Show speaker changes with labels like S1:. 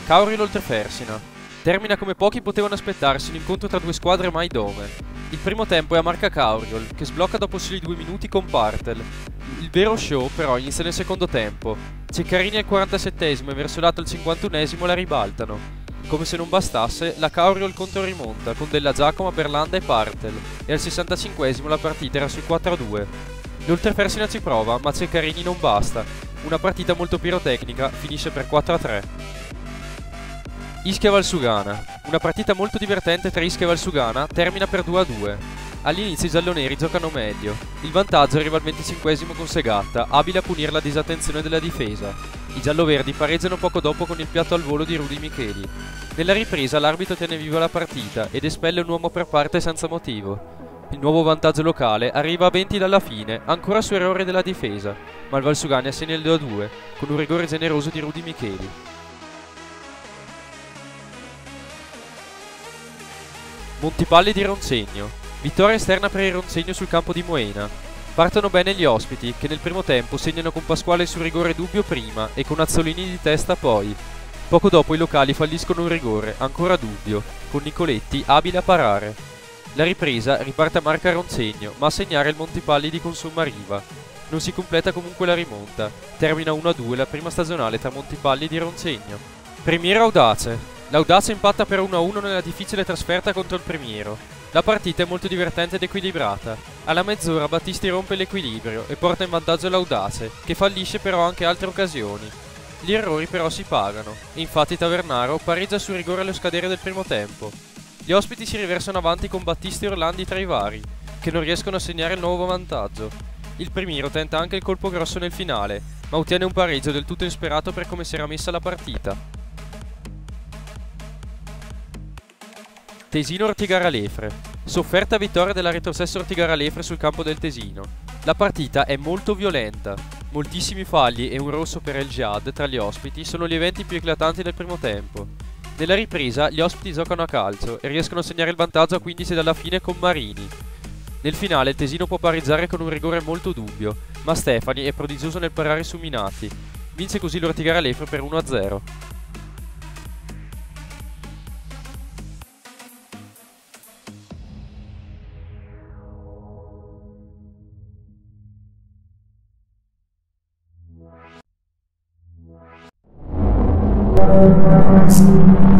S1: Cauriol Oltrefersina. Termina come pochi potevano aspettarsi un incontro tra due squadre mai dome. Il primo tempo è a marca Cauriol, che sblocca dopo soli 2 minuti con Partel. Il vero show però inizia nel secondo tempo. Ceccarini al 47esimo e Versolatto al 51esimo la ribaltano. Come se non bastasse, la Cauriol controrimonta con Della Giacomo, Berlanda e Partel, e al 65esimo la partita era sul 4-2. L'Oltrefersina ci prova, ma Ceccarini non basta. Una partita molto pirotecnica finisce per 4-3. Ischia Valsugana. Una partita molto divertente tra Ischia e Valsugana termina per 2-2. All'inizio i gialloneri giocano meglio. Il vantaggio arriva al 25esimo con Segatta, abile a punire la disattenzione della difesa. I gialloverdi pareggiano poco dopo con il piatto al volo di Rudy Micheli. Nella ripresa l'arbitro tiene viva la partita ed espelle un uomo per parte senza motivo. Il nuovo vantaggio locale arriva a 20 dalla fine, ancora su errore della difesa, ma il Valsugana segna il 2-2 con un rigore generoso di Rudy Micheli. Montipalli di Ronzegno. Vittoria esterna per il Ronzegno sul campo di Moena. Partono bene gli ospiti, che nel primo tempo segnano con Pasquale su rigore dubbio prima e con Azzolini di testa poi. Poco dopo i locali falliscono un rigore, ancora dubbio, con Nicoletti abile a parare. La ripresa riparte a marca Ronzegno, ma a segnare il Montipalli di Consumma Riva. Non si completa comunque la rimonta. Termina 1-2 la prima stagionale tra Montipalli di Ronzegno. Premiero Audace. L'Audace impatta per 1-1 nella difficile trasferta contro il Premiero. La partita è molto divertente ed equilibrata. Alla mezz'ora Battisti rompe l'equilibrio e porta in vantaggio l'Audace, che fallisce però anche altre occasioni. Gli errori però si pagano, e infatti Tavernaro pareggia su rigore allo scadere del primo tempo. Gli ospiti si riversano avanti con Battisti e Orlandi tra i vari, che non riescono a segnare il nuovo vantaggio. Il Premiero tenta anche il colpo grosso nel finale, ma ottiene un pareggio del tutto insperato per come si era messa la partita. Tesino Ortigara Lefre. Sofferta vittoria della retrocessa Ortigara Lefre sul campo del Tesino. La partita è molto violenta. Moltissimi falli e un rosso per El Jihad tra gli ospiti sono gli eventi più eclatanti del primo tempo. Nella ripresa gli ospiti giocano a calcio e riescono a segnare il vantaggio a 15 dalla fine con Marini. Nel finale il Tesino può pareggiare con un rigore molto dubbio, ma Stefani è prodigioso nel parare su Minati. Vince così l'Ortigara Lefre per 1-0.
S2: Yes.